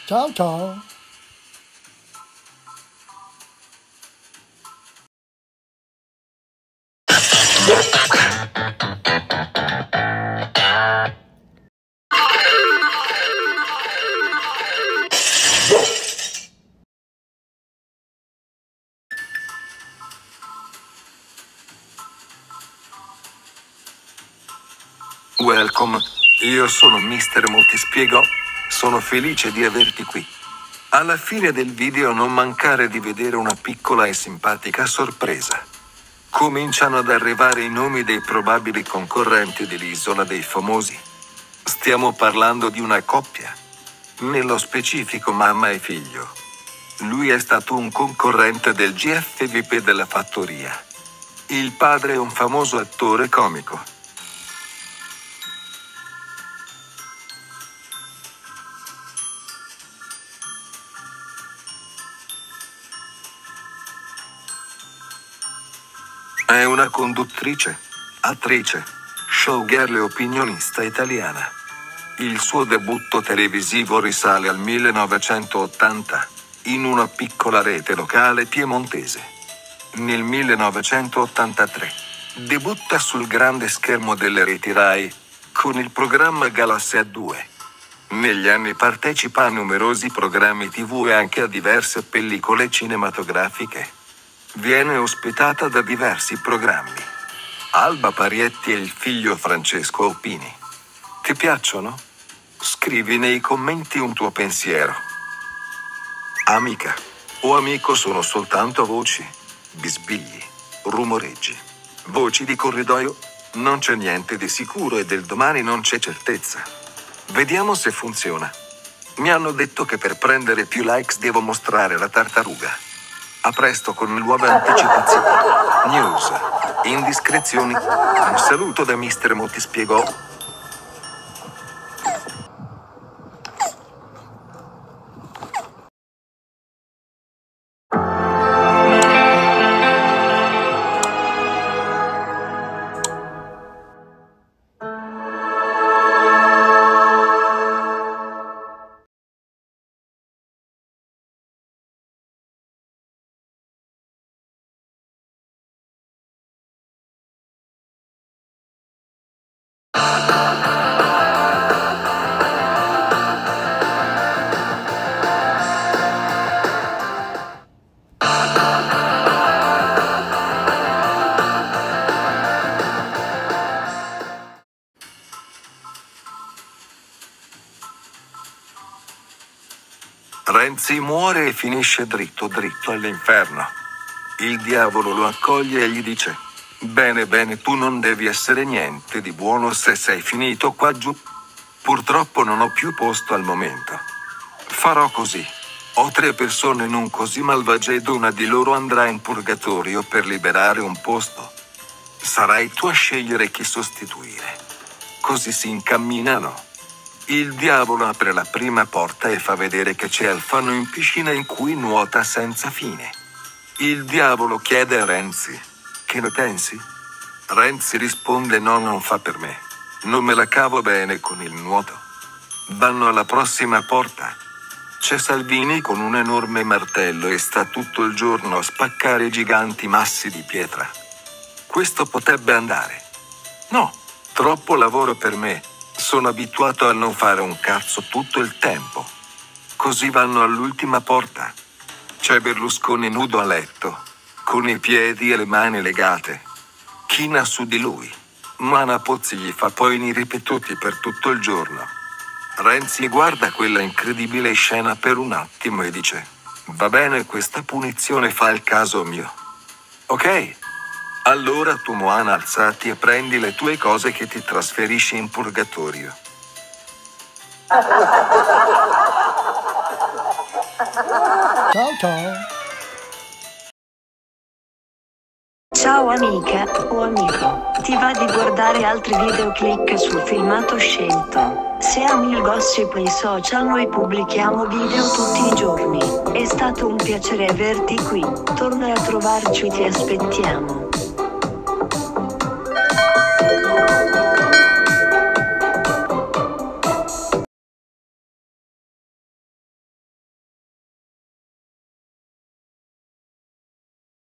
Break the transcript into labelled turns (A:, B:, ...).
A: Ciao ciao.
B: Welcome, io sono Mr. Mo, ti spiego. Sono felice di averti qui. Alla fine del video non mancare di vedere una piccola e simpatica sorpresa. Cominciano ad arrivare i nomi dei probabili concorrenti dell'Isola dei Famosi. Stiamo parlando di una coppia. Nello specifico mamma e figlio. Lui è stato un concorrente del GFVP della fattoria. Il padre è un famoso attore comico. È una conduttrice, attrice, showgirl e opinionista italiana. Il suo debutto televisivo risale al 1980, in una piccola rete locale piemontese. Nel 1983 debutta sul grande schermo delle reti Rai, con il programma Galassia 2. Negli anni partecipa a numerosi programmi TV e anche a diverse pellicole cinematografiche. Viene ospitata da diversi programmi. Alba Parietti e il figlio Francesco Opini. Ti piacciono? Scrivi nei commenti un tuo pensiero. Amica o amico sono soltanto voci, bisbigli, rumoreggi, voci di corridoio. Non c'è niente di sicuro e del domani non c'è certezza. Vediamo se funziona. Mi hanno detto che per prendere più likes devo mostrare la tartaruga. A presto con nuove anticipazioni, news, indiscrezioni. Un saluto da Mr. Mo, ti spiegò. Renzi muore e finisce dritto all'inferno. Il diavolo lo accoglie e gli dice: bene, tu non devi essere niente di buono se sei finito qua giù. Purtroppo non ho più posto al momento. Farò così. Ho 3 persone non così malvagie ed una di loro andrà in purgatorio per liberare un posto. Sarai tu a scegliere chi sostituire. Così si incamminano. Il diavolo apre la prima porta e fa vedere che c'è Alfano in piscina in cui nuota senza fine. Il diavolo chiede a Renzi: che ne pensi? Renzi risponde: no, non fa per me. Non me la cavo bene con il nuoto. Vanno alla prossima porta. C'è Salvini con un enorme martello e sta tutto il giorno a spaccare giganti massi di pietra. Questo potrebbe andare. No, troppo lavoro per me. Sono abituato a non fare un cazzo tutto il tempo. Così vanno all'ultima porta. C'è Berlusconi nudo a letto, con i piedi e le mani legate. China su di lui. Mana Pozzi gli fa poi ripetuti per tutto il giorno. Renzi guarda quella incredibile scena per un attimo e dice: va bene, questa punizione fa il caso mio. Ok. Allora tu, Moana, alzati e prendi le tue cose che ti trasferisci in purgatorio.
A: Ciao ciao.
C: Ciao amica o amico, ti va di guardare altri video? Clicca sul filmato scelto. Se ami il gossip e i social, noi pubblichiamo video tutti i giorni. È stato un piacere averti qui, torna a trovarci, ti aspettiamo.